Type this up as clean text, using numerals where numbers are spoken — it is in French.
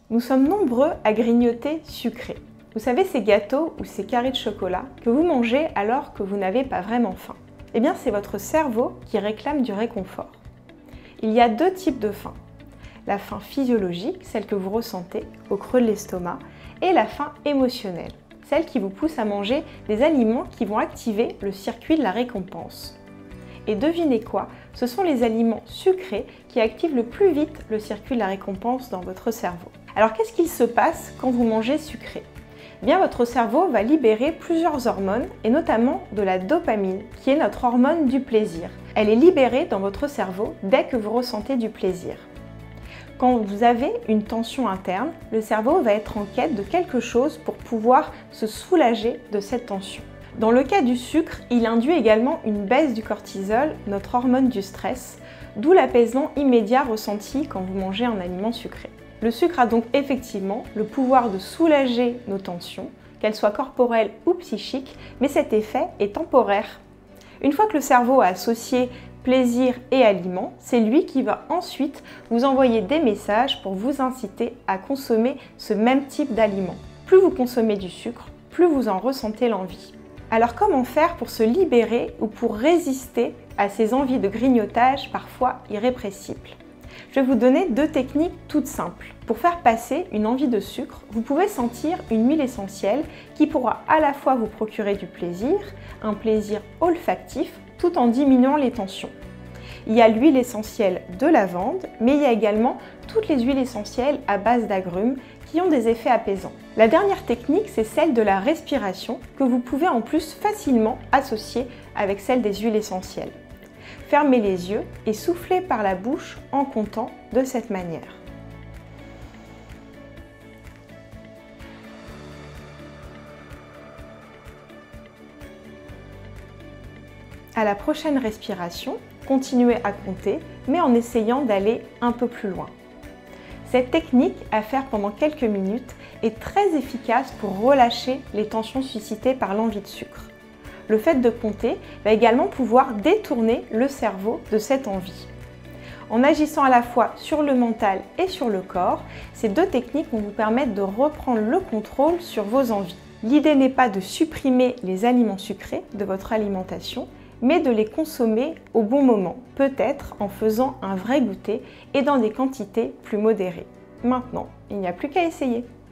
Nous sommes nombreux à grignoter sucré. Vous savez, ces gâteaux ou ces carrés de chocolat que vous mangez alors que vous n'avez pas vraiment faim. Eh bien, c'est votre cerveau qui réclame du réconfort. Il y a deux types de faim. La faim physiologique, celle que vous ressentez au creux de l'estomac, et la faim émotionnelle, celle qui vous pousse à manger des aliments qui vont activer le circuit de la récompense. Et devinez quoi? Ce sont les aliments sucrés qui activent le plus vite le circuit de la récompense dans votre cerveau. Alors qu'est-ce qu'il se passe quand vous mangez sucré? Eh bien, votre cerveau va libérer plusieurs hormones, et notamment de la dopamine, qui est notre hormone du plaisir. Elle est libérée dans votre cerveau dès que vous ressentez du plaisir. Quand vous avez une tension interne, le cerveau va être en quête de quelque chose pour pouvoir se soulager de cette tension. Dans le cas du sucre, il induit également une baisse du cortisol, notre hormone du stress, d'où l'apaisement immédiat ressenti quand vous mangez un aliment sucré. Le sucre a donc effectivement le pouvoir de soulager nos tensions, qu'elles soient corporelles ou psychiques, mais cet effet est temporaire. Une fois que le cerveau a associé plaisir et aliment, c'est lui qui va ensuite vous envoyer des messages pour vous inciter à consommer ce même type d'aliment. Plus vous consommez du sucre, plus vous en ressentez l'envie. Alors comment faire pour se libérer ou pour résister à ces envies de grignotage parfois irrépressibles? Je vais vous donner deux techniques toutes simples. Pour faire passer une envie de sucre, vous pouvez sentir une huile essentielle qui pourra à la fois vous procurer du plaisir, un plaisir olfactif, tout en diminuant les tensions. Il y a l'huile essentielle de lavande, mais il y a également toutes les huiles essentielles à base d'agrumes qui ont des effets apaisants. La dernière technique, c'est celle de la respiration que vous pouvez en plus facilement associer avec celle des huiles essentielles. Fermez les yeux et soufflez par la bouche en comptant de cette manière. À la prochaine respiration, continuez à compter, mais en essayant d'aller un peu plus loin. Cette technique à faire pendant quelques minutes est très efficace pour relâcher les tensions suscitées par l'envie de sucre. Le fait de compter va également pouvoir détourner le cerveau de cette envie. En agissant à la fois sur le mental et sur le corps, ces deux techniques vont vous permettre de reprendre le contrôle sur vos envies. L'idée n'est pas de supprimer les aliments sucrés de votre alimentation, mais de les consommer au bon moment, peut-être en faisant un vrai goûter et dans des quantités plus modérées. Maintenant, il n'y a plus qu'à essayer.